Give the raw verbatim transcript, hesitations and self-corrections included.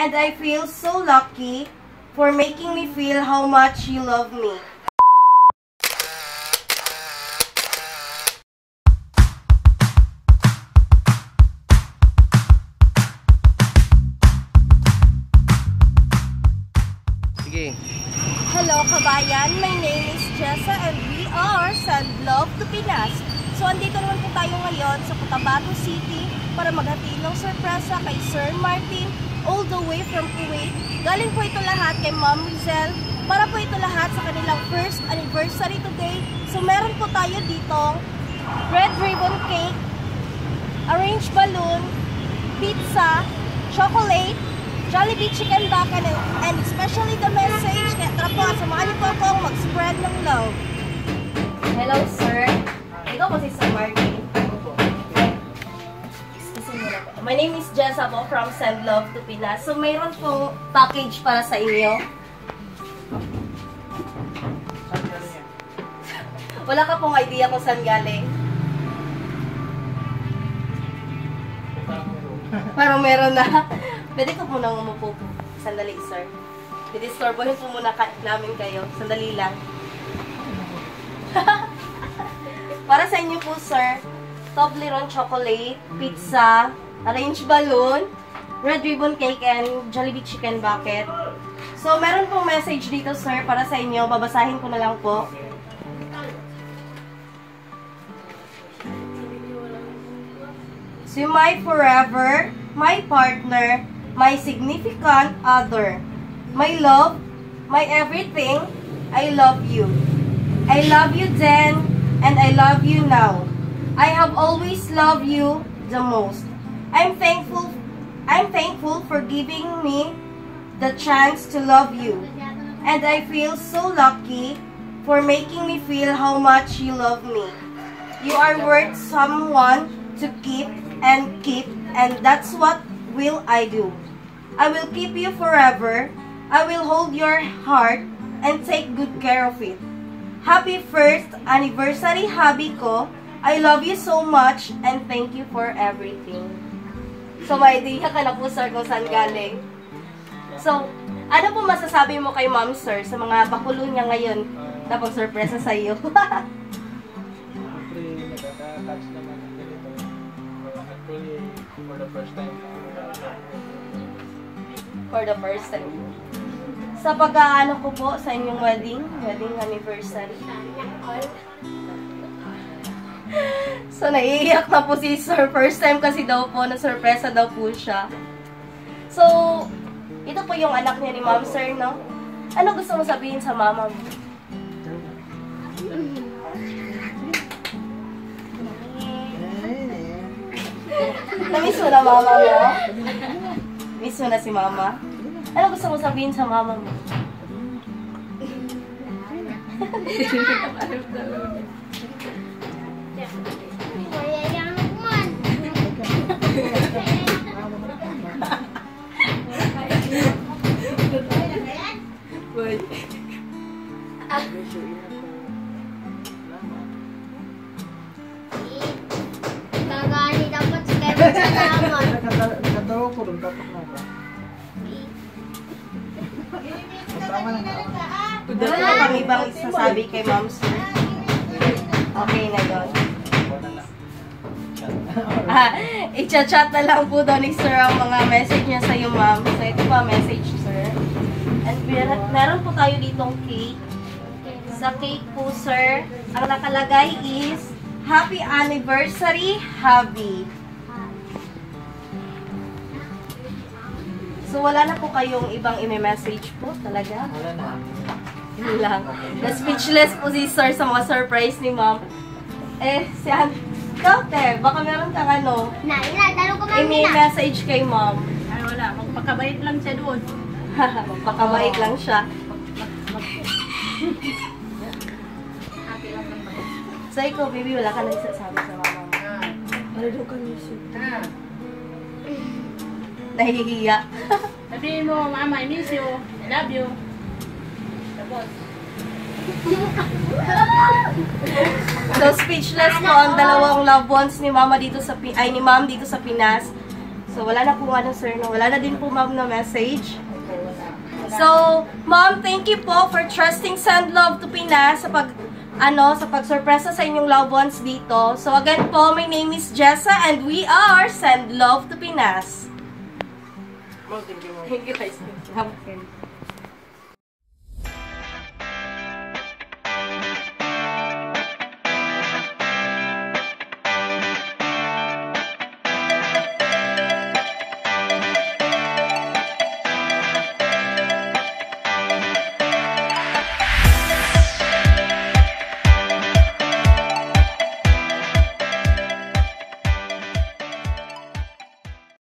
And I feel so lucky for making me feel how much you love me. Hello kabayan, my name is Jessa and we are Send Love to Pinas. So andito naman po tayo ngayon sa Cotabato City para maghatid ng sorpresa kay Sir Martin all the way from Kuwait. Galing po ito lahat kay Ma'am Rizel para po ito lahat sa kanilang first anniversary today. So meron po tayo ditong red ribbon cake, orange balloon, pizza, chocolate, Jollibee chicken bucket, and, and especially the message. Kaya tara po, samahan niyo po akong mag-spread ng love. Hello, sir. Ikaw po si Sir Martin. My name is Jessa po from Send Love to Pinas. So, mayroon pong package para sa inyo. Wala ka pong idea kung saan galing? Parang meron na. Pwede ko po nang umupo po. Sandali, sir. Didisturbohin po muna ka namin kayo. Sandali lang. Para sa inyo po, sir, Toblerone chocolate, pizza, orange balloon, red ribbon cake, and Jollibee chicken bucket. So, meron pong message dito, sir, para sa inyo. Babasahin ko na lang po. So, my forever, my partner, my significant other, my love, my everything, I love you. I love you then, and I love you now. I have always loved you the most. I'm thankful, I'm thankful for giving me the chance to love you. And I feel so lucky for making me feel how much you love me. You are worth someone to keep and keep, and that's what will I do. I will keep you forever. I will hold your heart and take good care of it. Happy first anniversary, hubbykoh. I love you so much and thank you for everything. So, may idea ka na po, sir, kung saan galing. So, ano po masasabi mo kay ma'am, sir, sa mga pakulo niya ngayon na pag-surpresa sa iyo? Nakaka-touch naman ang ganito. Actually, for the first time, For the first time. Sa pag-aano ko po sa inyong wedding, wedding anniversary. So, naiiyak na po si sir. First time kasi daw po, na sorpresa daw po siya. So, ito po yung anak niya ni ma'am, sir, no? Ano gusto mo sabihin sa mama mo? Namiss mo na mama mo? Miss mo na si mama? Ano gusto mo sabihin sa mama mo? Kagani dapat sekali salamat. Nagkatawa ko rin, tapak na ba? Doon na kami bang sasabi kay ma'am, sir? Okay na yun. Ah, i-chat na lang po daw ni sir ang mga message niya sa iyo, ma'am. So, ito pa message, sir. And meron po tayo ditong cake. Sa cake po, sir, ang nakalagay is Happy Anniversary, Hubby. So, wala na po kayong ibang i-message po talaga? Wala na. Yun lang. Na-speechless po si sir sa mga surprise ni ma'am. Eh, si An... Ikaw, te, baka meron kang ano, Na, ina, tanong ko mami na. i-message kay ma'am. Ay, wala. Magpakabait lang siya doon. Magpakabait lang siya. So, ikaw, baby, wala ka nang sasabi sa mama mo. Wala daw ka nang sasabi. Nahihiya. Sabihin mo, Mama, I miss you. I love you. Tapos. So, speechless po ang dalawang loved ones ni Mama dito sa ay ni Ma'am dito sa Pinas. So, wala na po ano, sir. No? Wala na din po, ma'am, na message. So, ma'am, thank you po for trusting Send Love to Pinas sa pag, ano, sa pagsurpresa sa inyong loved ones dito. So, again po, my name is Jessa and we are Send Love to Pinas. Ma'am, thank you, ma'am. Thank you, guys.